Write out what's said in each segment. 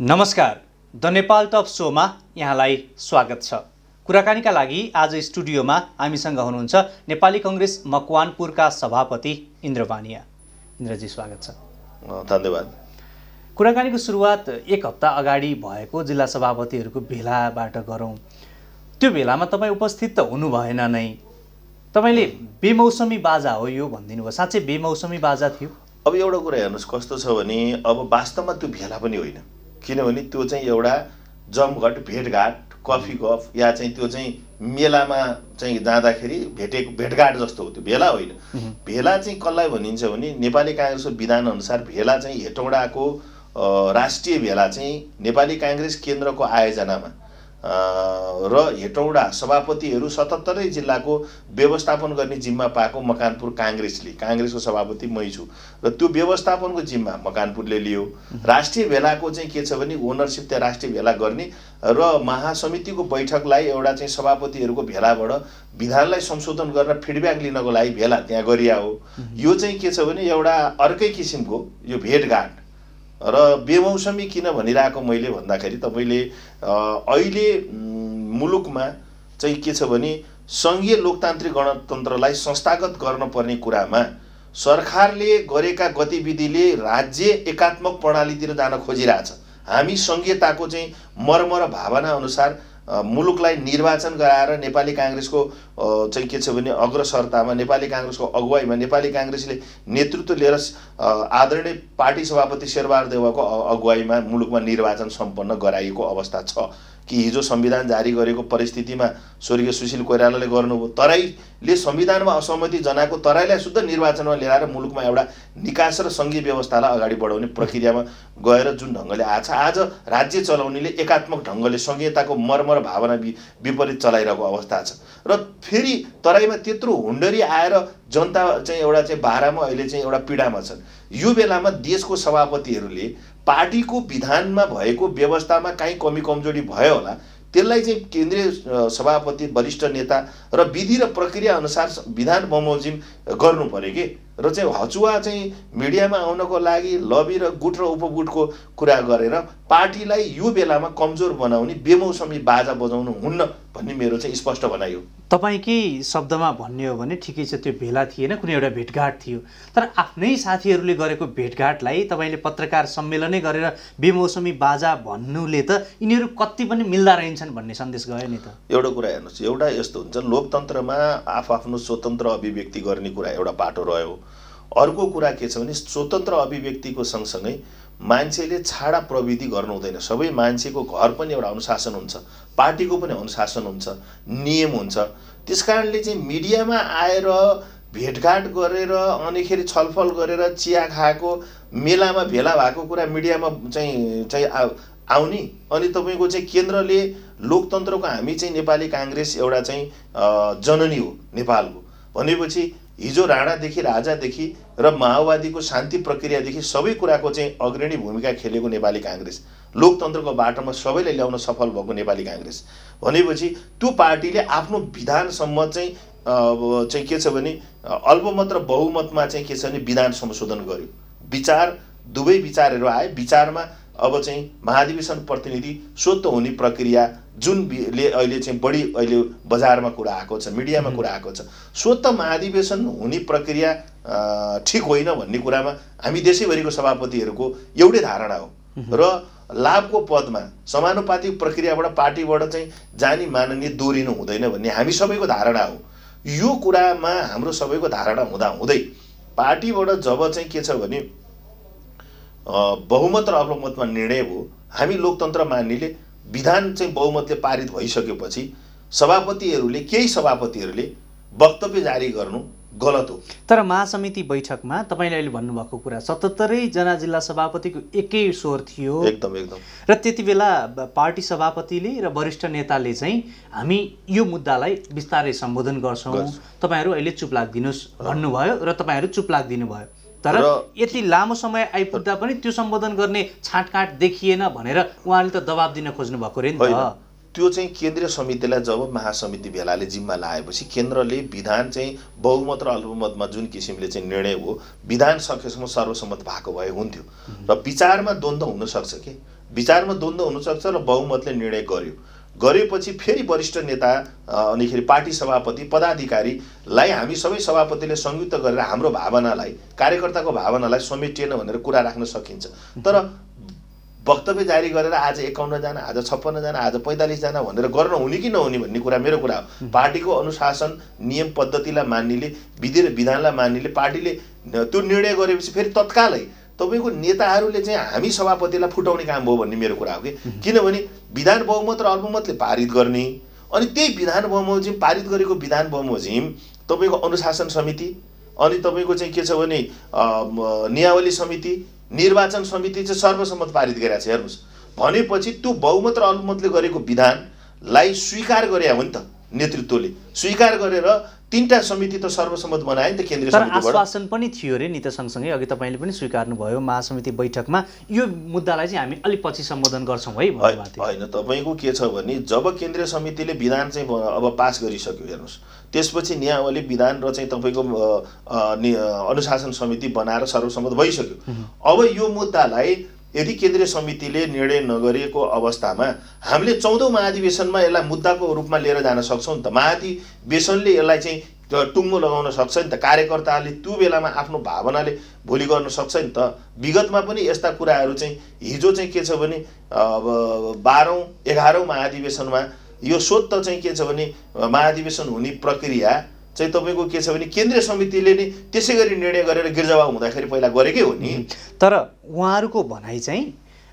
नमस्कार, the Nepal top शोमा यहाँलाई स्वागत छ। कुराकानीका लागि आज स्टुडियोमा हामीसँग हुनुहुन्छ नेपाली कांग्रेस मकवानपुरका सभापति इन्द्र बानिया। इन्द्रजी स्वागत छ। धन्यवाद। कुराकानीको सुरुवात एक हप्ता अगाडि भएको जिल्ला सभापतिहरूको भेलाबाट गरौँ। त्यो भेलामा तपाईँ उपस्थित त हुनु भएन नै। तपाईले बेमौसमी बाजा हो यो भनिदिनु भयो। साँच्चै बेमौसमी बाजा थियो? अब एउटा कुरा हेर्नुहोस्, कस्तो छ भने अब वास्तवमा त्यो भेला पनि होइन, किनभने त्यो चाहिँ एउटा जमघट भेटघाट कफी कफ या चाहिँ त्यो चाहिँ मेलामा चाहिँ जाँदाखेरि भेटघाट जस्तो हो, त्यो भेला होइन। भेला चाहिँ कसलाई भनिन्छ भने नेपाली कांग्रेसको विधान अनुसार भेला चाहिँ हेटौडाको राष्ट्रिय भेला चाहिँ नेपाली कांग्रेस केन्द्रको आयोजनामा र हेटौडा सभापतिहरू 77 जिल्लाको व्यवस्थापन गर्ने जिम्मा पाएको मकवानपुर कांग्रेसको सभापति मै छु र त्यो व्यवस्थापनको जिम्मा मकवानपुरले लियो। राष्ट्रिय भेलाको चाहिँ के छ भने ओनरसिप त्यहाँ राष्ट्रिय भेला गर्ने र महासमितिको बैठकलाई एउटा चाहिँ सभापतिहरूको भेलाबाट विधानलाई संशोधन गर्न फिडब्याक लिनको लागि भेला त्यहाँ गरिया हो। यो चाहिँ के छ भने एउटा अर्कै किसिमको यो भेटघाट र बेमौसमी किन भनिरहेको मैले भन्दाखेरि तपाईले अहिले मुलुकमा चाहिँ के छ भने संघीय लोकतान्त्रिक गणतन्त्रलाई संस्थागत गर्न पर्ने कुरामा सरकारले गरेका गतिविधिले राज्य एकात्मक प्रणालीतिर जान खोजिरहेछ। हामी संघीयताको चाहिँ मर्म र भावना अनुसार मुलुकलाई निर्वाचन गराएर नेपाली कांग्रेसको चाहिँ के छ भने अग्रसरतामा नेपाली कांग्रेसको अगुवाईमा नेपाली कांग्रेसले नेतृत्व लिएर आदरणीय पार्टी सभापति शेरबहादुर देउवाको अगुवाईमा मुलुकमा निर्वाचन सम्पन्न गराइएको अवस्था छ। कि हिजो संविधान जारी गरेको परिस्थितिमा स्वर्गीय सुशील कोइरालाले गर्नुभयो, तराईले संविधानमा असहमति जनाएको तराईलाई शुद्ध निर्वाचनमा ल्याएर मुलुकमा एउटा निकास र संघीय व्यवस्थालाई अगाडि बढाउने प्रक्रियामा गएर जुन ढङ्गले आज राज्य चलाउनेले एकात्मक ढङ्गले संघीयताको मर्म र भावना विपरीत चलाइरहेको अवस्था छ। र फेरि तराईमा त्यत्रो हुन्डरी आएर जनता चाहिँ एउटा चाहिँ बाह्रमा अहिले चाहिँ एउटा पीडामा छन्। यो बेलामा देशको सभापतिहरूले पार्टीको विधानमा भएको व्यवस्थामा काहीँ कमी कमजोरी भयो होला, त्यसलाई चाहिँ केन्द्रीय सभापति वरिष्ठ नेता र विधि र प्रक्रिया अनुसार विधान बमोजिम गर्नु पर्यो के। र चाहिँ हचुवा चाहिँ मिडियामा आउनको लागि लबी र गुट र उपगुटको कुरा गरेर पार्टीलाई यो बेलामा कमजोर बनाउने बेमौसमी बाजा बजाउनु हुन्न भन्ने मेरो चाहिँ स्पष्ट भनाइ हो। तपाईकै शब्दमा भन्ने हो भने ठिकै छ, त्यो भेला थिएन, कुनै एउटा भेटघाट थियो। तर आफ्नै साथीहरूले गरेको भेटघाटलाई तपाईले पत्रकार सम्मेलनै गरेर बेमौसमी बाजा भन्नुले त यिनीहरू कति पनि मिल्दा रहन्छन् भन्ने सन्देश गयो नि त। एउटा कुरा हेर्नुहोस्, एउटा यस्तो हुन्छ लोकतन्त्रमा आफ्नो स्वतन्त्र अभिव्यक्ति गर्ने कुरा एउटा बाटो रह्यो। अर्को कुरा के छ भने स्वतन्त्र अभिव्यक्तिको सँगसँगै मान्छेले छाडा प्रविधि गर्नु हुँदैन। सबै मान्छेको घर पनि एउटा अनुशासन हुन्छ, पार्टीको पनि अनुशासन हुन्छ, नियम हुन्छ। त्यसकारणले चाहिँ मिडियामा आएर भेटघाट गरेर अनिखेरि छलफल गरेर चिया खाएको मेलामा भेला भएको कुरा मिडियामा चाहिँ आउने अनि तपाईको चाहिँ केन्द्रले लोकतन्त्रको हामी चाहिँ नेपाली कांग्रेस एउटा चाहिँ जननी हो नेपालको भनेपछि हिजो राणादेखि राजादेखि र माओवादीको शान्ति प्रक्रियादेखि सबै कुराको चाहिँ अग्रणी भूमिका खेलेको नेपाली कांग्रेस, लोकतन्त्रको बाटोमा सबैले ल्याउन सफल भएको नेपाली कांग्रेस भनेपछि त्यो पार्टीले आफ्नो विधानसम्म चाहिँ के छ भने अल्पमत र बहुमतमा चाहिँ के छ भने विधान संशोधन गर्यो। विचार दुवै विचारहरू आए। विचारमा अब चाहिँ महाधिवेशन प्रतिनिधि स्वतः हुने प्रक्रिया जुनले अहिले चाहिँ बढी अहिले बजारमा कुरा आएको छ, मिडियामा कुरा आएको छ, स्वतः महाधिवेशन हुने प्रक्रिया ठिक होइन भन्ने कुरामा हामी देशैभरिको सभापतिहरूको एउटै धारणा हो। र लाभको पदमा समानुपातिक प्रक्रियाबाट पार्टीबाट चाहिँ जानी माननीय दोहोरिनु हुँदैन भन्ने हामी सबैको धारणा हो। यो कुरामा हाम्रो सबैको धारणा हुँदै पार्टीबाट जब चाहिँ के छ भने बहुमत र अल्पमतमा निर्णय भयो, हामी लोकतन्त्र मान्नेले विधान चाहिँ बहुमतले पारित भइसकेपछि केही सभापतिहरूले वक्तव्य जारी गर्नु गलत हो। तर महासमिति बैठकमा तपाईले अहिले भन्नुभएको कुरा 77 जना जिल्ला सभापतिको एकै स्वर थियो। एकदम र त्यति बेला पार्टी सभापतिले र वरिष्ठ नेताले चाहिँ हामी यो मुद्दालाई बिस्तारै सम्बोधन गर्छौं, तपाईहरु अहिले चुप लाग्दिनुस् भन्नुभयो र तपाईहरु चुप लाग्दिनु भयो। तर यति लामो समय आइपुग्दा पनि त्यो सम्बोधन गर्ने छाटकाट देखिएन भनेर उहाँले त दबाब दिन खोज्नु भएको रे नि त। त्यो चाहिँ केन्द्रीय समितिलाई जब महासमिति भेलाले जिम्मा लाएपछि केन्द्रले विधान चाहिँ बहुमत र अल्पमतमा जुन किसिमले चाहिँ निर्णय हो विधान सकेसम्म सर्वसम्मत भएको भए हुन्थ्यो र विचारमा द्वन्द्व हुन सक्छ के विचारमा द्वन्द्व हुनसक्छ र बहुमतले निर्णय गरेपछि फेरि वरिष्ठ नेता अनिखेरि पार्टी सभापति पदाधिकारीलाई हामी सबै सभापतिले संयुक्त गरेर हाम्रो भावनालाई कार्यकर्ताको भावनालाई समेटिएन भनेर कुरा राख्न सकिन्छ। तर वक्तव्य जारी गरेर आज 51 जना, आज 56 जना, आज 45 जना भनेर गर्न हुने कि नहुने भन्ने कुरा मेरो कुरा हो। पार्टीको अनुशासन नियम पद्धतिलाई मान्नेले, विधि र विधानलाई मान्नेले पार्टीले त्यो निर्णय गरेपछि फेरि तत्कालै तपाईको नेताहरूले चाहिँ हामी सभापतिलाई फुटाउने काम भयो भन्ने मेरो कुरा हो कि। किनभने विधान बहुमत र अल्पमतले पारित गर्ने, अनि त्यही विधान बमोजिम पारित गरेको विधान बमोजिम तपाईको अनुशासन समिति, अनि तपाईको चाहिँ के छ भने नियावली समिति, निर्वाचन समिति चाहिँ सर्वसम्मत पारित गरेको छ। हेर्नुस्, भनेपछि त्यो बहुमत र अल्पमतले गरेको विधानलाई स्वीकार गरे हो नि त नेतृत्वले, स्वीकार गरेर तीनटा समिति त सर्वसम्मत बनाए नि त केन्द्रीय समितिबाट। आश्वासन पनि थियो रे नि त, सँगसँगै अघि तपाईले पनि स्वीकार्नु भयो महासमिति बैठकमा यो मुद्दालाई चाहिँ हामी अलि पछि सम्बोधन गर्छौं है भन्नुभएको थियो। हैन, तपाईको के छ भने जब केन्द्रीय समितिले विधान चाहिँ अब पास गरिसक्यो, हेर्नुस्, त्यसपछि नियावली विधान र चाहिँ तपाईको अनुशासन समिति बनाएर सर्वसम्मत भइसक्यो। अब यो मुद्दालाई यदि केन्द्रीय समितिले निर्णय नगरेको अवस्थामा हामीले 14औं महाधिवेशनमा यसलाई मुद्दाको रूपमा लिएर जान सक्छौं नि त। महाधिवेशनले यसलाई चाहिँ टुङ्गो लगाउन सक्छ नि त, कार्यकर्ताले त्यो बेलामा आफ्नो भावनाले भोलि गर्न सक्छ नि त। विगतमा पनि यस्ता कुराहरू चाहिँ हिजो चाहिँ के छ भने 12औं 11औं महाधिवेशनमा यो स्वतः चाहिँ के छ भने महाधिवेशन हुने प्रक्रिया चाहिँ तपाईको के छ भने केन्द्रीय समितिले नै त्यसै गरी निर्णय गरेर गिर्जावाउ हुँदाखेरि पहिला गरेकै हो नि। तर उहाँहरूको भनाइ चाहिँ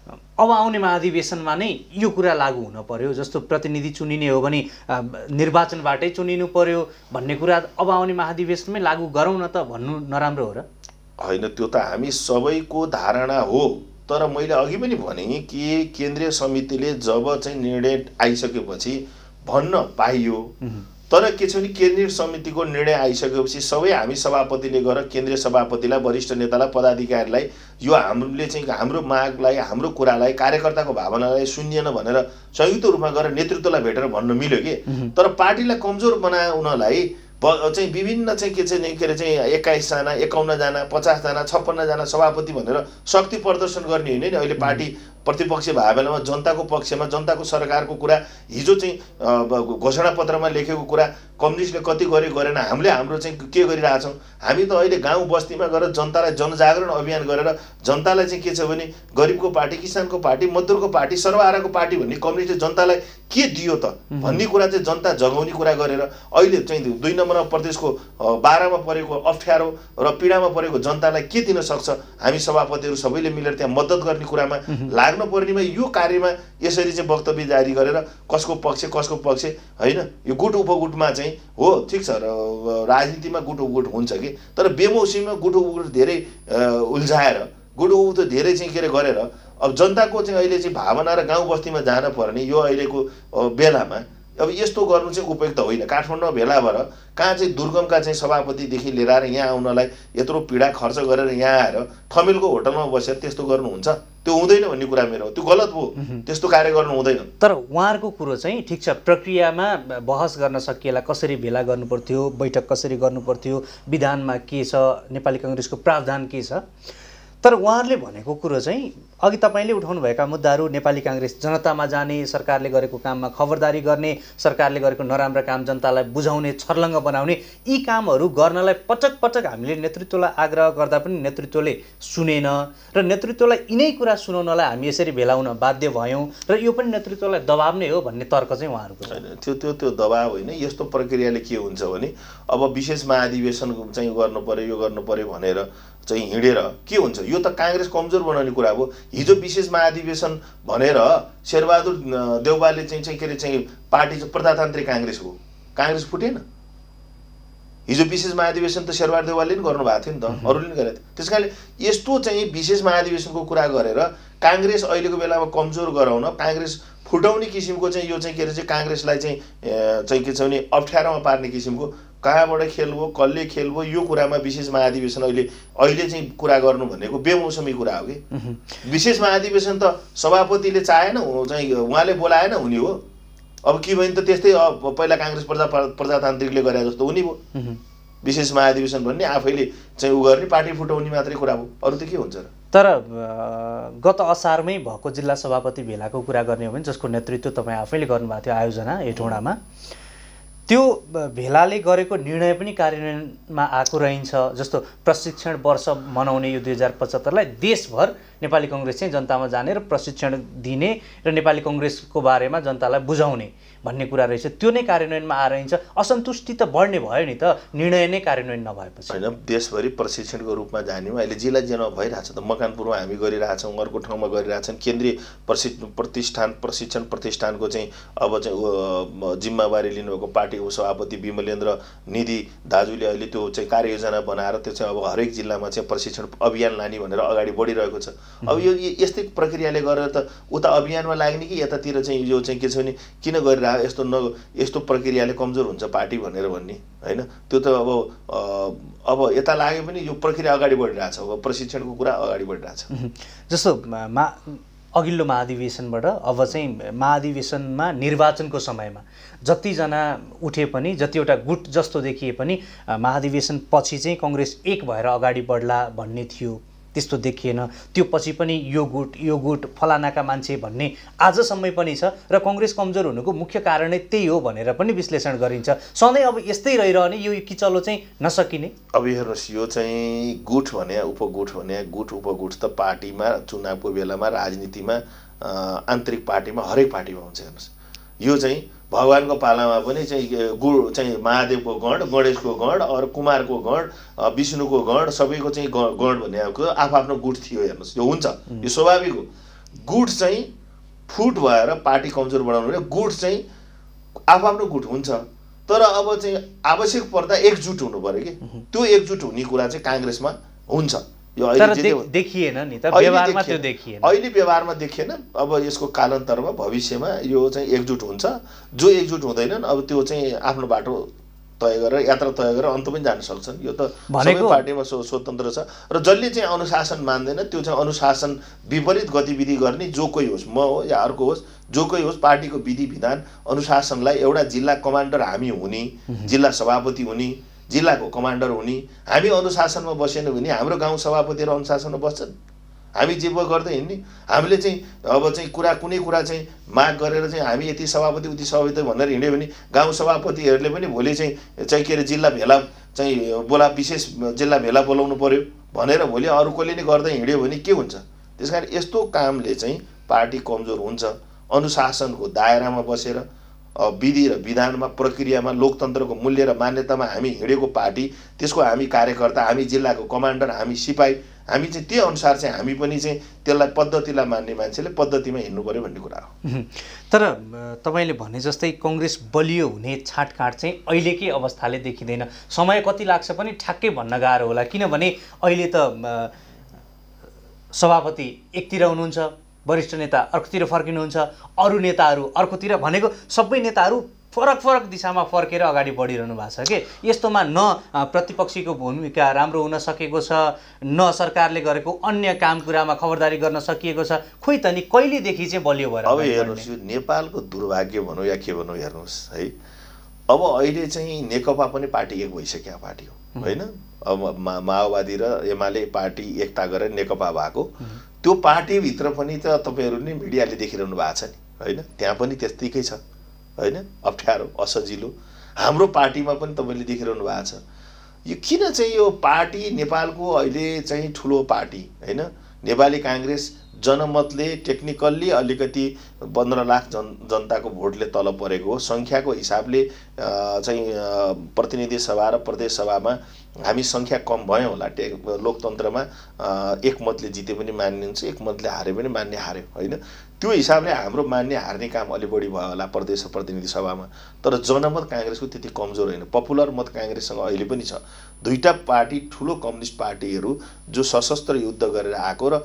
अब आउने महाधिवेशनमा नै यो कुरा लागू हुन पर्यो, जस्तो प्रतिनिधि चुनिने हो भने निर्वाचनबाटै चुनिनु पर्यो भन्ने कुरा अब आउने महाधिवेशनमै लागू गरौँ न त भन्नु नराम्रो हो र? हैन, त्यो त हामी सबैको धारणा हो। तर मैले अघि पनि भने कि केन्द्रीय समितिले जब चाहिँ निर्णय आइसकेपछि भन्न पाइयो, तर के छ भने केन्द्रीय समितिको निर्णय आइसकेपछि सबै हामी सभापतिले गएर केन्द्रीय सभापतिलाई, वरिष्ठ नेतालाई, पदाधिकारीलाई यो हामीले चाहिँ हाम्रो मागलाई, हाम्रो कुरालाई, कार्यकर्ताको भावनालाई सुनिएन भनेर संयुक्त रूपमा गएर नेतृत्वलाई भेटेर भन्न मिल्यो कि। तर पार्टीलाई कमजोर बनाउनलाई चाहिँ विभिन्न चाहिँ के अरे चाहिँ 21 जना, 51 जना, 50 जना, 56 जना सभापति भनेर शक्ति प्रदर्शन गर्ने होइन नि। अहिले पार्टी प्रतिपक्ष भए बेलामा जनताको पक्षमा, जनताको सरकारको कुरा, हिजो चाहिँ घोषणा पत्रमा लेखेको कुरा कम्युनिस्टले कति गरे गरेन, हामीले हाम्रो चाहिँ के गरिरहेछौँ। हामी त अहिले गाउँ बस्तीमा गएर जनतालाई जनजागरण अभियान गरेर जनतालाई चाहिँ के छ भने गरिबको पार्टी, किसानको पार्टी, मजदुरको पार्टी, सर्वहाराको पार्टी भन्ने कम्युनिस्टले जनतालाई के दियो त भन्ने कुरा चाहिँ जनता जगाउने कुरा गरेर अहिले चाहिँ 2 नम्बर प्रदेशको 12 मा परेको अप्ठ्यारो र पीडामा परेको जनतालाई के दिन सक्छ, हामी सभापतिहरू सबैले मिलेर त्यहाँ मद्दत गर्ने कुरामा लाग्न पर्नेमा यो कार्यमा यसरी चाहिँ वक्तव्य जारी गरेर कसको पक्ष हैन, यो गुट उपगुटमा चाहिँ हो ठीक छ, राजनीतिमा गुट उपगुट हुन्छ कि, तर बेमौसमीमा गुट उपगुट धेरै उल्झाएर गुट उपगुट धेरै चाहिँ के गरेर अब जनताको चाहिँ अहिले चाहिँ भावना र गाउँ बस्तीमा जान पर्ने यो अहिलेको बेलामा अब यस्तो गर्नु चाहिँ उपयुक्त होइन। काठमाडौँमा भेला भएर कहाँ चाहिँ दुर्गमका चाहिँ सभापतिदेखि लिएर आएर यहाँ आउनलाई यत्रो पीडा खर्च गरेर यहाँ आएर ठमेलको होटलमा बसेर त्यस्तो गर्नुहुन्छ, त्यो हुँदैन भन्ने कुरा मेरो हो। त्यो गलत हो, त्यस्तो कार्य गर्नु हुँदैन। तर उहाँहरूको कुरो चाहिँ ठिक छ, प्रक्रियामा बहस गर्न सकिएला, कसरी भेला गर्नुपर्थ्यो, बैठक कसरी गर्नुपर्थ्यो, विधानमा के छ, नेपाली कांग्रेसको प्रावधान के छ। तर उहाँहरूले भनेको कुरो चाहिँ अघि तपाईले उठाउनु भएका मुद्दाहरू, नेपाली कांग्रेस जनतामा जाने, सरकारले गरेको काममा खबरदारी गर्ने, सरकारले गरेको नराम्रो काम जनतालाई बुझाउने, छर्लङ्ग बनाउने, यी कामहरू गर्नलाई पटक पटक हामीले नेतृत्वलाई आग्रह गर्दा पनि नेतृत्वले सुनेन र नेतृत्वलाई यिनै कुरा सुनाउनलाई हामी यसरी भेला हुन बाध्य भयौँ र यो पनि नेतृत्वलाई दबाब नै हो भन्ने तर्क चाहिँ उहाँहरूको छैन। त्यो दबाब होइन। यस्तो प्रक्रियाले के हुन्छ भने अब विशेष महाधिवेशन चाहिँ गर्नु पर्यो, यो गर्नु पर्यो भनेर चाहिँ हिँडेर के हुन्छ, यो त कांग्रेस कमजोर बनाउने कुरा हो। हिजो विशेष महाधिवेशन भनेर शेरबहादुर देउवाले चाहिँ के अरे चाहिँ पार्टी प्रजातान्त्रिक कांग्रेस हो, कांग्रेस फुटेन। हिजो विशेष महाधिवेशन त शेरबहादुर देउवाले नि गर्नु भएको थियो नि त, अरूले नि गरेको थियो। त्यसकारणले यस्तो चाहिँ विशेष महाधिवेशनको कुरा गरेर कांग्रेस अहिलेको बेलामा कमजोर गराउन, कांग्रेस फुटाउने किसिमको चाहिँ यो चाहिँ के अरे चाहिँ कांग्रेसलाई चाहिँ के छ भने अप्ठ्यारोमा पार्ने किसिमको कहाँबाट खेल्भयो, कसले खेल्भयो, यो कुरामा विशेष महाधिवेशन अहिले चाहिँ कुरा गर्नु भनेको बेमौसमी कुरा हो कि। विशेष महाधिवेशन त सभापतिले चाहेन चाहिँ उहाँले बोलाएन हुने हो। अब के भयो त त्यस्तै पहिला कांग्रेस प्रजातान्त्रिकले गरे जस्तो हुने भयो। विशेष महाधिवेशन भन्ने आफैले चाहिँ उ गर्ने, पार्टी फुटाउने मात्रै कुरा हो, अरू त के हुन्छ र। तर गत असारमै भएको जिल्ला सभापति भेलाको कुरा गर्ने हो भने जसको नेतृत्व तपाईँ आफैले गर्नुभएको थियो आयोजना हेटौँडामा, त्यो भेलाले गरेको निर्णय पनि कार्यान्वयनमा आएको रहन्छ। जस्तो प्रशिक्षण वर्ष मनाउने यो 2075लाई देशभर नेपाली कङ्ग्रेस चाहिँ जनतामा जाने र प्रशिक्षण दिने र नेपाली कङ्ग्रेसको बारेमा जनतालाई बुझाउने भन्ने कुरा रहेछ, त्यो नै कार्यान्वयनमा आइरहन्छ। असन्तुष्टि त बढ्ने भयो नि त निर्णय नै कार्यान्वयन नभएपछि। होइन, देशभरि प्रशिक्षणको रूपमा जानेमा अहिले जिल्ला जिल्लामा भइरहेछ त। मकवानपुरमा हामी गरिरहेछौँ, अर्को ठाउँमा गरिरहेछन्। केन्द्रीय प्रशिक्षण प्रतिष्ठानको चाहिँ अब चाहिँ जिम्मेवारी लिनुभएको पार्टी उपसभापति विमलेन्द्र निधि दाजुले अहिले त्यो चाहिँ कार्ययोजना बनाएर त्यो चाहिँ अब हरेक जिल्लामा चाहिँ प्रशिक्षण अभियान लाने भनेर अगाडि बढिरहेको छ। अब यो यस्तै प्रक्रियाले गरेर त उता अभियानमा लाग्ने कि यतातिर चाहिँ यो चाहिँ के छ भने किन गरिरहेको यस्तो प्रक्रियाले कमजोर हुन्छ पार्टी भनेर भन्ने होइन। त्यो त अब यता लाग्यो भने यो प्रक्रिया अगाडि बढिरहेछ, अब प्रशिक्षणको कुरा अगाडि बढिरहेछ। जस्तो अघिल्लो महाधिवेशनबाट अब चाहिँ महाधिवेशनमा निर्वाचनको समयमा जतिजना उठे पनि, जतिवटा गुट जस्तो देखिए पनि महाधिवेशन पछि चाहिँ कङ्ग्रेस एक भएर अगाडि बढ्ला भन्ने थियो, त्यस्तो देखिएन। त्यो पछि पनि यो गुट फलानाका मान्छे भन्ने आजसम्मै पनि छ र कङ्ग्रेस कमजोर हुनुको मुख्य कारण नै त्यही हो भनेर पनि विश्लेषण गरिन्छ। सधैँ अब यस्तै रहिरहने यो किचलो चाहिँ नसकिने। अब हेर्नुहोस्, यो चाहिँ गुट भने उपगुट भने उपगुट त पार्टीमा चुनावको बेलामा राजनीतिमा आन्तरिक पार्टीमा हरेक पार्टीमा हुन्छ। हेर्नुहोस्, यो चाहिँ भगवानको पालामा पनि चाहिँ चाहिँ महादेवको गण, गणेशको गण, अरू कुमारको गण, विष्णुको गण, सबैको चाहिँ गण भन्ने आफ्नो गुट थियो। हेर्नुहोस्, यो हुन्छ, यो स्वाभाविक हो। गुट चाहिँ फुट भएर पार्टी कमजोर बनाउनु भने गुट चाहिँ आफ्नो गुट हुन्छ। तर अब चाहिँ आवश्यक पर्दा एकजुट हुनु पर्यो कि त्यो एकजुट हुने कुरा चाहिँ काङ्ग्रेसमा हुन्छ। देखिएन नि त, व्यवहारमा त्यो देखिएन। अहिले व्यवहारमा देखिएन। अब यसको कालान्तरमा भविष्यमा यो चाहिँ एकजुट हुन्छ। जो एकजुट हुँदैनन् अब त्यो चाहिँ आफ्नो बाटो तय गरेर यात्रा तय गरेर अन्त पनि जान सक्छन्। यो त सबै पार्टीमा स्वतन्त्र छ। र जसले चाहिँ अनुशासन मान्दैन त्यो चाहिँ अनुशासन विपरीत गतिविधि गर्ने जो कोही होस्, म हो या अर्को होस्, जो कोही होस्, पार्टीको विधि विधान अनुशासनलाई एउटा जिल्ला कमान्डर हामी हुने, जिल्ला सभापति हुने, जिल्लाको कमान्डर हुने, हामी अनुशासनमा बसेन भने हाम्रो गाउँ सभापतिहरू अनुशासनमा बस्छन्। हामी जे गर्दै हिँड्ने, हामीले चाहिँ अब चाहिँ कुनै कुरा चाहिँ माग गरेर चाहिँ हामी यति सभापति उति सभापति भनेर हिँड्यो भने गाउँ सभापतिहरूले पनि भोलि चाहिँ के अरे जिल्ला भेला चाहिँ विशेष जिल्ला भेला बोलाउनु पर्यो भनेर भोलि अरू कसले नै गर्दै हिँड्यो भने के हुन्छ। त्यस कारण यस्तो कामले चाहिँ पार्टी कमजोर हुन्छ। अनुशासनको दायरामा बसेर विधि र विधानमा प्रक्रियामा लोकतन्त्रको मूल्य र मान्यतामा हामी हिँडेको पार्टी, त्यसको हामी कार्यकर्ता, हामी जिल्लाको कमान्डर, हामी सिपाही, हामी चाहिँ त्यो अनुसार चाहिँ हामी पनि चाहिँ त्यसलाई पद्धतिलाई मान्ने मान्छेले पद्धतिमा हिँड्नु पर्यो भन्ने कुरा हो। तर तपाईँले भने जस्तै कङ्ग्रेस बलियो हुने छाँटकाँट चाहिँ अहिलेकै अवस्थाले देखिँदैन। समय कति लाग्छ पनि ठ्याक्कै भन्न गाह्रो होला, किनभने अहिले त सभापति एकतिर हुनुहुन्छ, वरिष्ठ नेता अर्कोतिर फर्किनुहुन्छ, अरू नेताहरू अर्कोतिर, भनेको सबै नेताहरू फरक फरक दिशामा फर्केर अगाडि बढिरहनु भएको छ कि यस्तोमा न प्रतिपक्षीको भूमिका राम्रो हुन सकेको छ, न सरकारले गरेको अन्य काम कुरामा खबरदारी गर्न सकिएको छ। खोइ त नि कहिलेदेखि चाहिँ बलियो भएर। अब हेर्नुहोस्, यो नेपालको दुर्भाग्य भनौँ या के भनौँ, हेर्नुहोस् है, अब अहिले चाहिँ नेकपा पनि पार्टी एक भइसक्यो पार्टी हो होइन। अब माओवादी र एमाले पार्टी एकता गरेर नेकपा भएको, त्यो पार्टीभित्र पनि त तपाईँहरू नै मिडियाले देखिरहनु भएको छ नि होइन। त्यहाँ पनि त्यस्तैकै छ होइन, अप्ठ्यारो असजिलो। हाम्रो पार्टीमा पनि तपाईँले देखिरहनु भएको छ। यो किन चाहिँ यो पार्टी नेपालको अहिले चाहिँ ठुलो पार्टी होइन, नेपाली काङ्ग्रेस जनमतले टेक्निकल्ली अलिकति 15 लाख जनताको भोटले तल परेको हो। सङ्ख्याको हिसाबले चाहिँ प्रतिनिधि सभा र प्रदेश सभामा हामी सङ्ख्या कम भयो होला। लोकतन्त्रमा एक मतले जिते पनि मान्ने हुन्छ, एक मतले हारे पनि मान्ने हार्यो होइन। त्यो हिसाबले हाम्रो मान्ने हार्ने काम अलि बढी भयो होला प्रदेश प्रतिनिधि सभामा। तर जनमत काङ्ग्रेसको त्यति कमजोर होइन। पपुलर मत काङ्ग्रेससँग अहिले पनि छ। दुईटा पार्टी ठुलो कम्युनिस्ट पार्टीहरू जो सशस्त्र युद्ध गरेर आएको र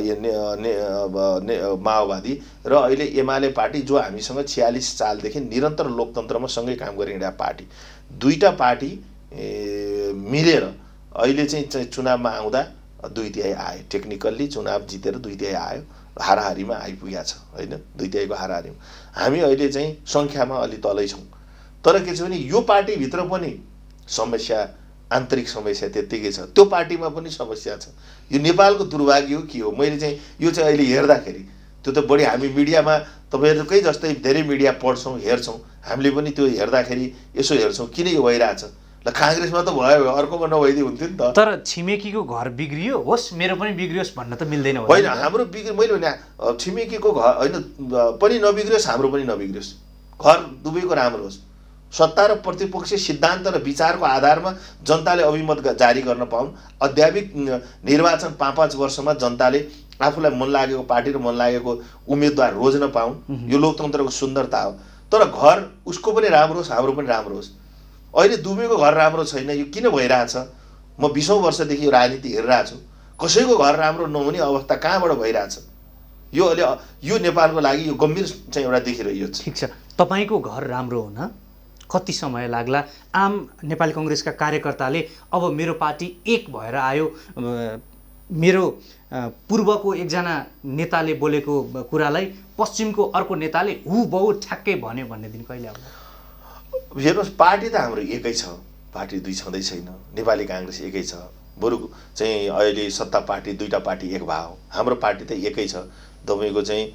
माओवादी र अहिले एमाले पार्टी जो हामीसँग 46 सालदेखि निरन्तर लोकतन्त्रमा सँगै काम गरिरहेका पार्टी, दुईटा पार्टी मिलेर अहिले चाहिँ चुनावमा आउँदा 2/3 आयो। टेक्निकल्ली चुनाव जितेर 2/3 आयो, हाराहारीमा आइपुगेको छ होइन। 2/3को हाराहारीमा हामी अहिले चाहिँ सङ्ख्यामा अलि तलै छौँ। तर के छ भने यो पार्टीभित्र पनि समस्या आन्तरिक समस्या त्यत्तिकै छ। त्यो पार्टीमा पनि समस्या छ। यो नेपालको दुर्भाग्य हो के हो, मैले चाहिँ यो चाहिँ अहिले हेर्दाखेरि त्यो त बढी हामी मिडियामा तपाईँहरूकै जस्तै धेरै मिडिया पढ्छौँ हेर्छौँ, हामीले पनि त्यो हेर्दाखेरि यसो हेर्छौँ किन यो भइरहेछ। ल काङ्ग्रेसमा त भयो, अर्कोमा नभइदिए हुन्थ्यो नि त। तर छिमेकीको घर बिग्रियो होस् मेरो पनि बिग्रियोस् भन्न त मिल्दैन होइन। हाम्रो मैले भने छिमेकीको घर होइन पनि नबिग्रियोस्, हाम्रो पनि नबिग्रियोस्, घर दुवैको राम्रो होस्। सत्ता र प्रतिपक्षी सिद्धान्त र विचारको आधारमा जनताले अभिमत जारी गर्न पाउन्। अध्यात्मिक निर्वाचन 5-5 वर्षमा जनताले आफूलाई मन लागेको पार्टी र मन लागेको उम्मेदवार रोज्न पाउन्। यो लोकतन्त्रको सुन्दरता हो। तर घर उसको पनि राम्रो होस्, हाम्रो पनि राम्रो होस्। अहिले दुवैको घर राम्रो छैन, यो किन भइरहेछ? म 20औं वर्षदेखि यो राजनीति हेरिरहेको छु। कसैको घर राम्रो नहुने अवस्था कहाँबाट भइरहेछ? यो अहिले यो नेपालको लागि यो गम्भीर चाहिँ एउटा देखिरहेको छ। ठिक छ, तपाईँको घर राम्रो हुन कति समय लाग्ला? आम नेपाली कङ्ग्रेसका कार्यकर्ताले अब मेरो पार्टी एक भएर आयो, मेरो पूर्वको एकजना नेताले बोलेको कुरालाई पश्चिमको अर्को नेताले हुबहु ठ्याक्कै भन्यो भन्ने दिन कहिले आउँछ? हेर्नुहोस्, पार्टी त हाम्रो एकै छ, पार्टी दुई छँदै छैन। नेपाली काङ्ग्रेस एकै छ। बरु चाहिँ अहिले सत्ता पार्टी दुईटा पार्टी एक भयो, हाम्रो पार्टी त एकै छ। तपाईँको चाहिँ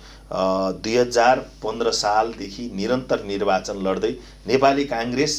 2015 सालदेखि निरन्तर निर्वाचन लड्दै नेपाली काङ्ग्रेस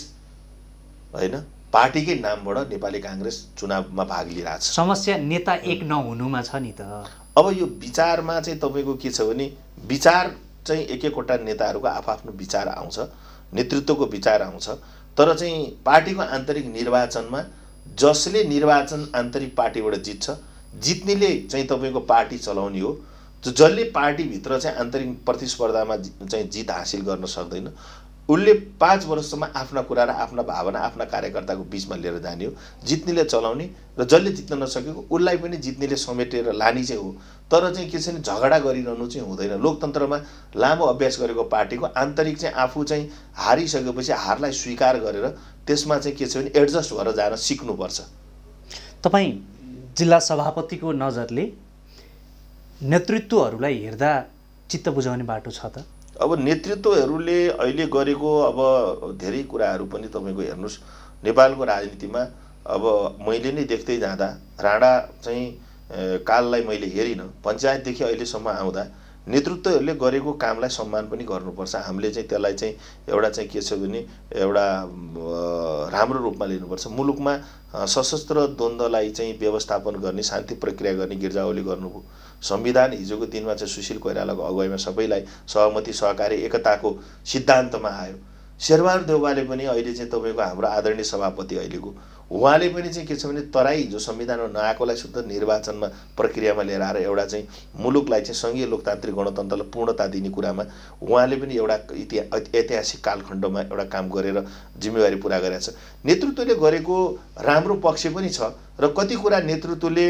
होइन पार्टीकै नामबाट नेपाली काङ्ग्रेस चुनावमा भाग लिइरहेछ। समस्या नेता एक नहुनुमा छ नि त। अब यो विचारमा चाहिँ तपाईँको के छ भने विचार चाहिँ एक-एकवटा नेताहरूको आफ्नो विचार आउँछ, नेतृत्वको विचार आउँछ। तर चाहिँ पार्टीको आन्तरिक निर्वाचनमा जसले निर्वाचन आन्तरिक पार्टीबाट जित्छ, जित्नेले चाहिँ तपाईँको पार्टी चलाउने हो। जसले पार्टीभित्र चाहिँ आन्तरिक प्रतिस्पर्धामा चाहिँ जित हासिल गर्न सक्दैन, उसले 5 वर्षसम्म आफ्ना कुरा र आफ्ना भावना आफ्ना कार्यकर्ताको बिचमा लिएर जाने हो। जित्नेले चलाउने र जसले जित्न नसकेको उसलाई पनि जित्नेले समेटेर लाने चाहिँ हो। तर चाहिँ के छ भने झगडा गरिरहनु चाहिँ हुँदैन। लोकतन्त्रमा लामो अभ्यास गरेको पार्टीको आन्तरिक चाहिँ आफू चाहिँ हारिसकेपछि हारलाई स्वीकार गरेर त्यसमा चाहिँ के छ भने एडजस्ट भएर जान सिक्नुपर्छ। तपाईँ जिल्ला सभापतिको नजरले नेतृत्वहरूलाई हेर्दा चित्त बुझाउने बाटो छ त? अब नेतृत्वहरूले अहिले गरेको अब धेरै कुराहरू पनि तपाईँको हेर्नुहोस्, नेपालको राजनीतिमा अब मैले नै देख्दै जाँदा राणा चाहिँ काललाई मैले हेरिनँ, पञ्चायतदेखि अहिलेसम्म आउँदा नेतृत्वहरूले गरेको कामलाई सम्मान पनि गर्नुपर्छ। हामीले चाहिँ त्यसलाई चाहिँ एउटा चाहिँ के छ भने एउटा राम्रो रूपमा लिनुपर्छ। मुलुकमा सशस्त्र द्वन्द्वलाई चाहिँ व्यवस्थापन गर्ने, शान्ति प्रक्रिया गर्ने गिर्जावली गर्नुभयो। संविधान हिजोको दिनमा चाहिँ सुशील कोइरालाको अगुवाईमा सबैलाई सहमति सहकारी एकताको सिद्धान्तमा आयो। शेरबहादुर देउवाले पनि अहिले चाहिँ तपाईँको हाम्रो आदरणीय सभापति अहिलेको उहाँले पनि चाहिँ के छ भने तराई जो संविधानमा नआएकोलाई शुद्ध निर्वाचनमा प्रक्रियामा लिएर आएर एउटा चाहिँ मुलुकलाई चाहिँ सङ्घीय लोकतान्त्रिक गणतन्त्रलाई पूर्णता दिने कुरामा उहाँले पनि एउटा ऐतिहासिक कालखण्डमा एउटा काम गरेर जिम्मेवारी पुरा गरेको छ। नेतृत्वले गरेको राम्रो पक्ष पनि छ र कति कुरा नेतृत्वले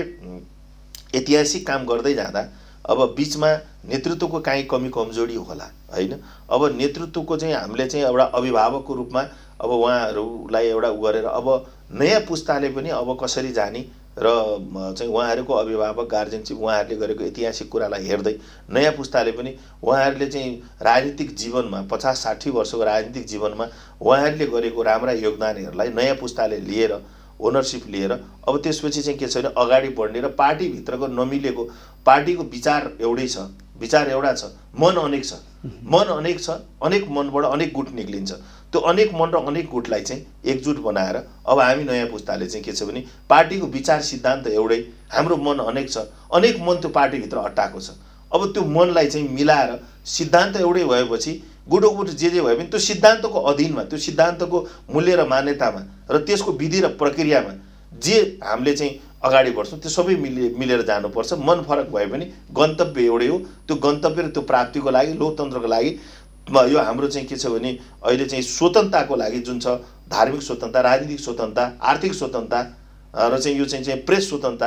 ऐतिहासिक काम गर्दै जाँदा अब बीचमा नेतृत्वको काहीँ कमी कमजोरी होला हैन। अब नेतृत्वको चाहिँ हामीले चाहिँ एउटा अभिभावकको रूपमा अब उहाँहरूलाई एउटा उ गरेर अब नयाँ पुस्ताले पनि अब कसरी जाने र चाहिँ उहाँहरूको अभिभावक गार्जेनसिप उहाँहरूले गरेको ऐतिहासिक कुरालाई हेर्दै नयाँ पुस्ताले पनि उहाँहरूले चाहिँ राजनीतिक जीवनमा 50-60 वर्षको राजनीतिक जीवनमा उहाँहरूले गरेको राम्रा योगदानहरूलाई नयाँ पुस्ताले लिएर ओनरसिप लिएर अब त्यसपछि चाहिँ के छ भने अगाडि बढ्ने र पार्टीभित्रको नमिलेको पार्टीको विचार एउटै छ, विचार एउटा छ, मन अनेक छ, मन अनेक छ, अनेक मनबाट अनेक गुट निक्लिन्छ। त्यो अनेक मन र अनेक गुटलाई चाहिँ एकजुट बनाएर अब हामी नयाँ पुस्ताले चाहिँ के छ भने पार्टीको विचार सिद्धान्त एउटै, हाम्रो मन अनेक छ, अनेक मन त्यो पार्टीभित्र अट्टाएको छ। अब त्यो मनलाई चाहिँ मिलाएर सिद्धान्त एउटै भएपछि गुटोगुट जे भए पनि त्यो सिद्धान्तको अधीनमा, त्यो सिद्धान्तको मूल्य र मान्यतामा र त्यसको विधि र प्रक्रियामा जे हामीले चाहिँ अगाडि बढ्छौँ त्यो सबै मिलेर जानुपर्छ। मन फरक भए पनि गन्तव्य एउटै हो। त्यो गन्तव्य र त्यो प्राप्तिको लागि लोकतन्त्रको लागि यो हाम्रो चाहिँ के छ भने अहिले चाहिँ स्वतन्त्रताको लागि जुन छ धार्मिक स्वतन्त्रता, राजनीतिक स्वतन्त्रता, आर्थिक स्वतन्त्रता र चाहिँ यो चाहिँ प्रेस स्वतन्त्रता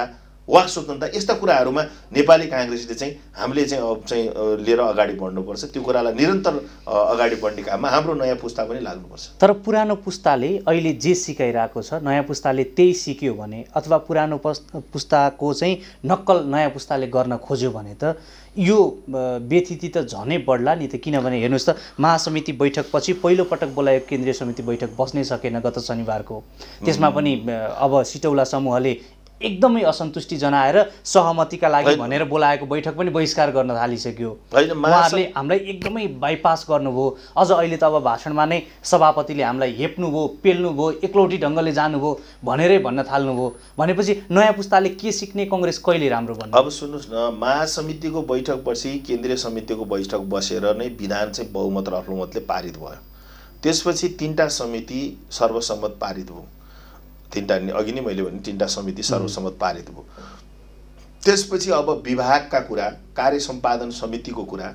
वाक स्वतन्त्रता यस्ता कुराहरूमा नेपाली काङ्ग्रेसले चाहिँ हामीले चाहिँ अब चाहिँ लिएर अगाडि बढ्नुपर्छ। त्यो कुरालाई निरन्तर अगाडि बढ्ने काममा हाम्रो नयाँ पुस्ता पनि लाग्नुपर्छ। तर पुरानो पुस्ताले अहिले जे सिकाइरहेको छ नयाँ पुस्ताले त्यही सिक्यो भने अथवा पुरानो पुस्ताको चाहिँ नक्कल नयाँ पुस्ताले गर्न खोज्यो भने त यो व्यथिति त झनै बढ्ला नि त। किनभने हेर्नुहोस् त महासमिति बैठकपछि पहिलोपटक बोलाएको केन्द्रीय समिति बैठक बस्नै सकेन गत शनिबारको। त्यसमा पनि अब सिटौला समूहले एकदमै असन्तुष्टि जनाएर सहमतिका लागि भनेर बोलाएको बैठक पनि बहिष्कार गर्न थालिसक्यो। उहाँहरूले हामीलाई एकदमै बाइपास गर्नुभयो। अझ अहिले त अब भाषणमा नै सभापतिले हामीलाई हेप्नुभयो, पेल्नुभयो, एकलौटी ढङ्गले जानुभयो भनेरै भन्न थाल्नुभयो। भनेपछि नयाँ पुस्ताले के सिक्ने, कङ्ग्रेस कहिले राम्रो बन्ने? अब सुन्नुहोस् न, महासमितिको बैठकपछि केन्द्रीय समितिको बैठक बसेर नै विधान चाहिँ बहुमत र अल्पमतले पारित भयो। त्यसपछि 3टा समिति सर्वसम्मत पारित भयो। 3टा अघि नै मैले भने 3टा समिति सर्वसम्मत पारित भयो। त्यसपछि अब विभागका कुरा, कार्य सम्पादन समितिको कुरा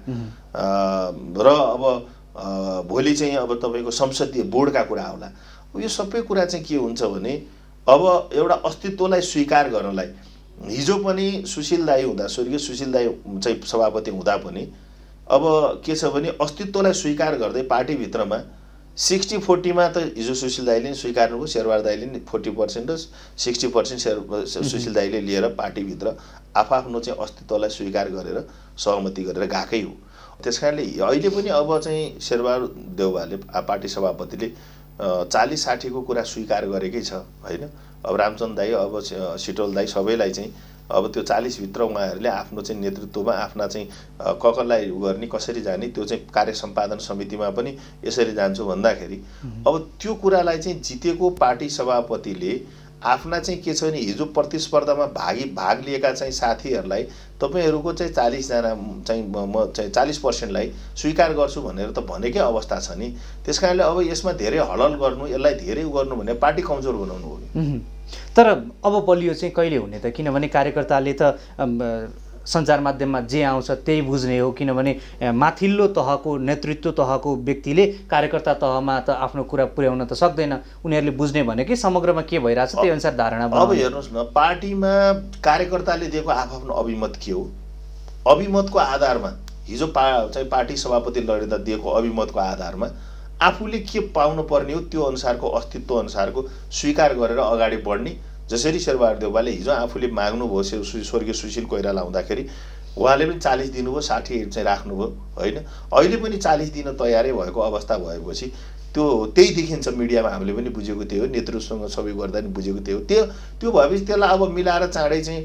र अब भोलि चाहिँ अब तपाईँको संसदीय बोर्डका कुरा होला। यो सबै कुरा चाहिँ के हुन्छ भने अब एउटा अस्तित्वलाई स्वीकार गर्नलाई हिजो पनि सुशील दाई हुँदा, स्वर्गीय सुशील दाई चाहिँ सभापति हुँदा पनि अब के छ भने अस्तित्वलाई स्वीकार गर्दै पार्टीभित्रमा 60-40 त हिजो सुशील दाईले स्वीकार्नुभयो, शेरबहादुर दाईले 40% र 60% सुशील दाईले लिएर पार्टीभित्र आफ्नो चाहिँ अस्तित्वलाई स्वीकार गरेर सहमति गरेर गएकै हो। त्यसकारणले अहिले पनि अब चाहिँ शेरबहादुर देउवाले पार्टी सभापतिले 40-60 को कुरा स्वीकार गरेकै छ होइन। अब रामचन्द्र दाई, अब सिटौल दाई सबैलाई चाहिँ अब त्यो 40 भित्र उहाँहरूले आफ्नो चाहिँ नेतृत्वमा आफ्ना चाहिँ ककललाई गर्ने, कसरी जाने, त्यो चाहिँ कार्य सम्पादन समितिमा पनि यसरी जान्छु भन्दाखेरि अब त्यो कुरालाई चाहिँ जितेको पार्टी सभापतिले आफ्ना चाहिँ के छ भने हिजो प्रतिस्पर्धामा भाग लिएका चाहिँ साथीहरूलाई तपाईहरूको चाहिँ 40 जना चाहिँ म चाहिँ 40%लाई स्वीकार गर्छु भनेर त भनेकै अवस्था छ नि। त्यसकारणले अब यसमा धेरै हलल गर्नु, यसलाई धेरै गर्नु भने पार्टी कमजोर बनाउनु हो। तर अब बलियो चाहिँ कहिले हुने त? किनभने कार्यकर्ताले त सञ्चार माध्यममा जे आउँछ त्यही बुझ्ने हो। किनभने माथिल्लो तहको नेतृत्व तहको व्यक्तिले कार्यकर्ता तहमा त आफ्नो कुरा पुर्याउन त सक्दैन। उनीहरूले बुझ्ने भनेकै समग्रमा के भइरहेछ त्यही अनुसार धारणा। अब हेर्नुहोस् न, पार्टीमा कार्यकर्ताले दिएको आफ्नो अभिमत के हो, अभिमतको आधारमा हिजो चाहिँ पार्टी सभापति लडेर दिएको अभिमतको आधारमा आफूले के पाउनु पर्ने हो त्यो अनुसारको अस्तित्व अनुसारको स्वीकार गरेर अगाडि बढ्ने। जसरी शेरबहादुर देउवाले हिजो आफूले माग्नुभयो स्वर्गीय सुशील कोइराला हुँदाखेरि उहाँले पनि 40 दिनुभयो, 60 चाहिँ राख्नुभयो होइन। अहिले पनि 40 दिन तयारै भएको अवस्था भएपछि त्यो त्यही देखिन्छ मिडियामा, हामीले पनि बुझेको त्यही हो, नेतृत्वसँग सबै गर्दा नि बुझेको त्यही हो। त्यो भएपछि त्यसलाई अब मिलाएर चाँडै चाहिँ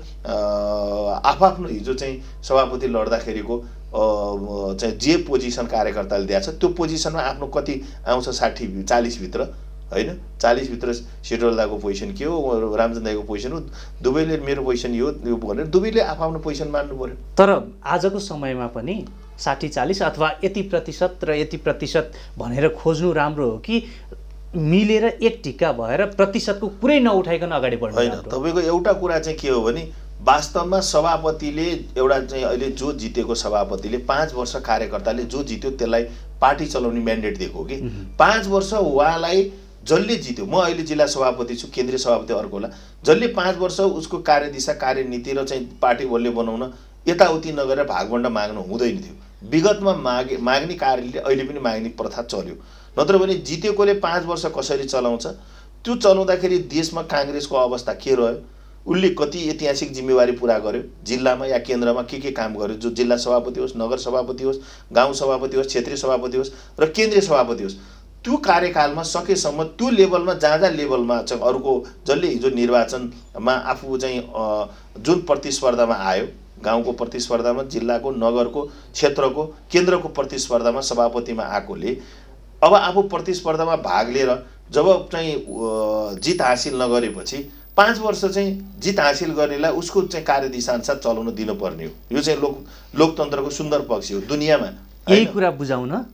आफ्नो हिजो चाहिँ सभापति लड्दाखेरिको चाहिँ जे पोजिसन कार्यकर्ताले दिएको छ त्यो पोजिसनमा आफ्नो कति आउँछ 40 भित्र होइन। 40 भित्र सिटौल दाको पोजिसन के हो, रामचन्द्र दाईको पोजिसन हो, दुवैले मेरो पोजिसन यो भनेर दुवैले आफ्नो पोजिसन मान्नु पर्यो। तर आजको समयमा पनि 60-40 अथवा यति प्रतिशत र यति प्रतिशत भनेर खोज्नु राम्रो हो कि मिलेर एक ढिक्का भएर प्रतिशतको कुरै नउठाइकन अगाडि बढ्नु? होइन, तपाईँको एउटा कुरा चाहिँ के हो भने वास्तवमा सभापतिले एउटा चाहिँ अहिले जो जितेको सभापतिले 5 वर्ष कार्यकर्ताले जो जित्यो त्यसलाई पार्टी चलाउने म्यान्डेट दिएको हो कि 5 वर्ष उहाँलाई जसले जित्यो, म अहिले जिल्ला सभापति छु, केन्द्रीय सभापति अर्को होला, जसले 5 वर्ष उसको कार्यदिशा कार्यनीति र चाहिँ पार्टी बलले बनाउन यताउति नगरेर भागभण्ड माग्नु हुँदैन थियो। विगतमा माग्ने कार्यले अहिले पनि माग्ने प्रथा चल्यो। नत्र भने जितेकोले 5 वर्ष कसरी चलाउँछ, त्यो चलाउँदाखेरि देशमा काङ्ग्रेसको अवस्था के रह्यो, उसले कति ऐतिहासिक जिम्मेवारी पुरा गर्यो, जिल्लामा या केन्द्रमा के काम गर्यो, जो जिल्ला सभापति होस्, नगर सभापति होस्, गाउँ सभापति होस्, क्षेत्रीय सभापति होस् र केन्द्रीय सभापति होस्, त्यो कार्यकालमा सकेसम्म त्यो लेभलमा जहाँ लेभलमा चाहिँ अरूको जसले हिजो निर्वाचनमा आफू चाहिँ जुन प्रतिस्पर्धामा आयो, गाउँको प्रतिस्पर्धामा, जिल्लाको, नगरको, क्षेत्रको, केन्द्रको प्रतिस्पर्धामा सभापतिमा आएकोले अब आफू प्रतिस्पर्धामा भाग लिएर जब चाहिँ जित हासिल नगरेपछि 5 वर्ष चाहिँ जित हासिल गर्नेलाई उसको चाहिँ कार्यदिशा अनुसार चलाउन दिनुपर्ने हो। यो चाहिँ लोकतन्त्रको सुन्दर पक्ष हो दुनियाँमा। यही कुरा बुझाउन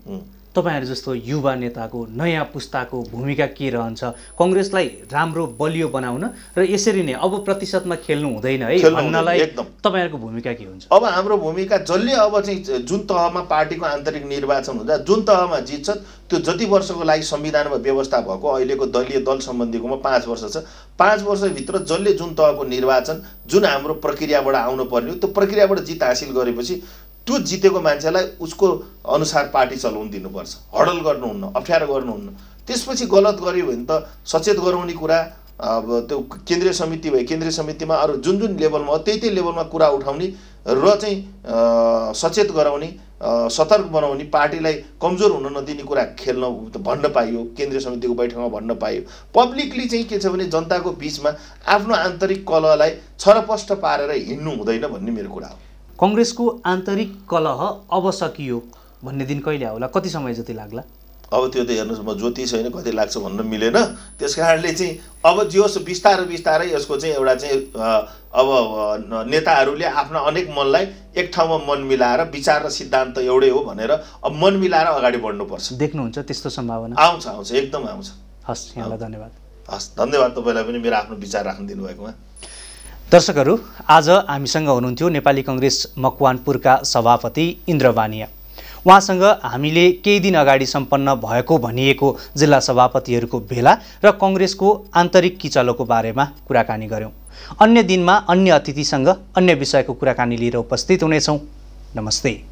तपाईहरु जस्तो युवा नेताको नयाँ पुस्ताको भूमिका के रहन्छ कङ्ग्रेसलाई राम्रो बलियो बनाउन र यसरी नै अब प्रतिशतमा खेल्नु हुँदैन है भन्नलाई तपाईहरुको भूमिका के हुन्छ? अब हाम्रो भूमिका जसले अब चाहिँ जुन तहमा पार्टीको आन्तरिक निर्वाचन हुन्छ जुन तहमा जित्छ त्यो जति वर्षको लागि संविधानमा व्यवस्था भएको अहिलेको दलीय दल सम्बन्धीकोमा 5 वर्ष छ 5 वर्षभित्र जसले जुन तहको निर्वाचन जुन हाम्रो प्रक्रियाबाट आउनु पर्ने त्यो प्रक्रियाबाट जित हासिल गरेपछि त्यो जितेको मान्छेलाई उसको अनुसार पार्टी चलाउन दिनुपर्छ। हडल गर्नुहुन्न, अप्ठ्यारो गर्नुहुन्न। त्यसपछि गलत गर्यो भने त सचेत गराउने कुरा अब त्यो केन्द्रीय समिति भए केन्द्रीय समितिमा अरू जुन जुन लेभलमा त्यही लेभलमा कुरा उठाउने र चाहिँ सचेत गराउने सतर्क बनाउने पार्टीलाई कमजोर हुन नदिने कुरा खेल्न भन्न पाइयो केन्द्रीय समितिको बैठकमा भन्न पाइयो। पब्लिकली चाहिँ के छ भने जनताको बीचमा आफ्नो आन्तरिक कलहलाई छरपष्ट पारेर हिँड्नु हुँदैन भन्ने मेरो कुरा हो। कङ्ग्रेसको आन्तरिक कलह अब सकियो भन्ने दिन कहिले आउला? कति समय जति लाग्ला? अब त्यो त हेर्नुहोस् म ज्योतिष होइन कति लाग्छ भन्न मिलेन। त्यस कारणले चाहिँ अब जोस् बिस्तारै यसको चाहिँ एउटा चाहिँ अब नेताहरूले आफ्ना अनेक मनलाई एक ठाउँमा मन मिलाएर विचार र सिद्धान्त एउटै हो भनेर अब मन मिलाएर अगाडि बढ्नुपर्छ। देख्नुहुन्छ त्यस्तो सम्भावना? आउँछ एकदम आउँछ। हस्, यहाँलाई धन्यवाद। हस्, धन्यवाद तपाईँलाई पनि मेरो आफ्नो विचार राख्न दिनुभएकोमा। दर्शकहरू, आज हामीसँग हुनुहुन्थ्यो नेपाली कङ्ग्रेस मकवानपुरका सभापति इन्द्र बानिया। उहाँसँग हामीले केही दिन अगाडि सम्पन्न भएको भनिएको जिल्ला सभापतिहरूको भेला र कङ्ग्रेसको आन्तरिक किचलोको बारेमा कुराकानी गऱ्यौँ। अन्य दिनमा अन्य अतिथिसँग अन्य विषयको कुराकानी लिएर उपस्थित हुनेछौँ। नमस्ते।